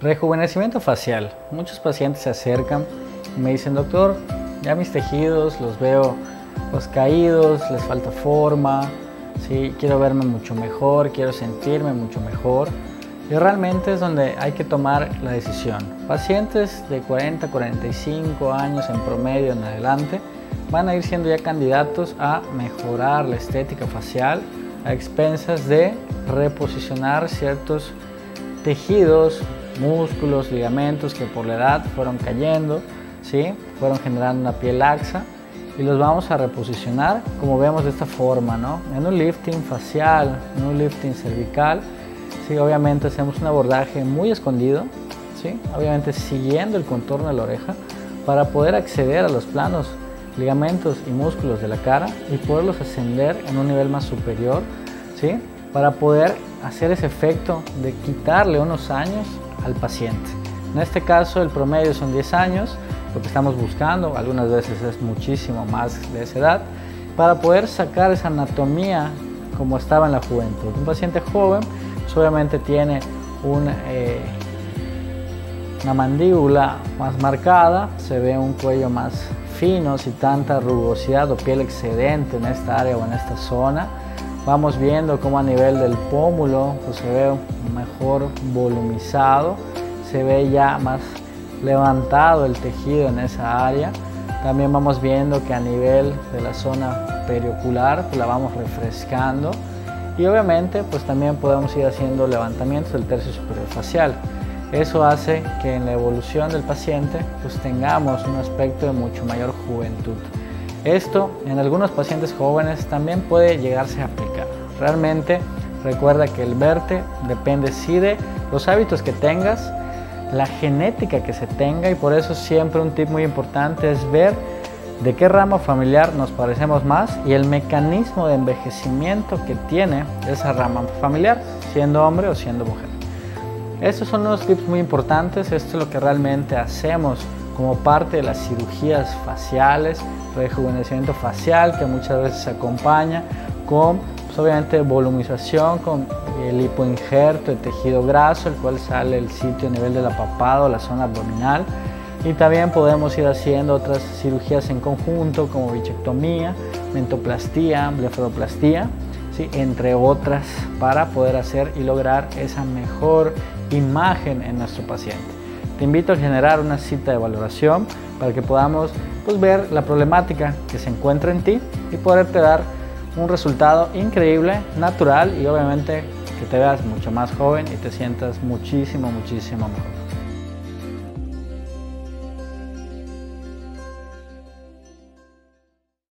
Rejuvenecimiento facial. Muchos pacientes se acercan y me dicen: doctor, ya mis tejidos los veo pues caídos, les falta forma, ¿sí? Quiero verme mucho mejor, quiero sentirme mucho mejor. Y realmente es donde hay que tomar la decisión. Pacientes de 40 a 45 años en promedio en adelante van a ir siendo ya candidatos a mejorar la estética facial a expensas de reposicionar ciertos tejidos, músculos, ligamentos que por la edad fueron cayendo, ¿sí? Fueron generando una piel laxa y los vamos a reposicionar como vemos de esta forma, ¿no? En un lifting facial, en un lifting cervical, ¿sí? Obviamente hacemos un abordaje muy escondido, ¿sí? Obviamente siguiendo el contorno de la oreja para poder acceder a los planos, ligamentos y músculos de la cara y poderlos ascender en un nivel más superior, ¿sí? Para poder hacer ese efecto de quitarle unos años al paciente. En este caso el promedio son 10 años, lo que estamos buscando, algunas veces es muchísimo más de esa edad, para poder sacar esa anatomía como estaba en la juventud. Un paciente joven pues obviamente tiene una mandíbula más marcada, se ve un cuello más fino, sin tanta rugosidad o piel excedente en esta área o en esta zona. Vamos viendo cómo a nivel del pómulo pues se ve mejor volumizado, se ve ya más levantado el tejido en esa área. También vamos viendo que a nivel de la zona periocular pues la vamos refrescando y obviamente pues también podemos ir haciendo levantamientos del tercio superior facial. Eso hace que en la evolución del paciente pues tengamos un aspecto de mucho mayor juventud. Esto en algunos pacientes jóvenes también puede llegarse a aplicar. Realmente recuerda que el verte depende sí de los hábitos que tengas, la genética que se tenga, y por eso siempre un tip muy importante es ver de qué rama familiar nos parecemos más y el mecanismo de envejecimiento que tiene esa rama familiar, siendo hombre o siendo mujer. Estos son unos tips muy importantes. Esto es lo que realmente hacemos como parte de las cirugías faciales, rejuvenecimiento facial, que muchas veces se acompaña con pues obviamente volumización, con el lipoinjerto de tejido graso, el cual sale el sitio a nivel de la papada, la zona abdominal, y también podemos ir haciendo otras cirugías en conjunto como bichectomía, mentoplastía, blefaroplastía, ¿sí? Entre otras, para poder hacer y lograr esa mejor imagen en nuestro paciente. Te invito a generar una cita de valoración para que podamos pues, ver la problemática que se encuentra en ti y poderte dar un resultado increíble, natural y obviamente que te veas mucho más joven y te sientas muchísimo mejor.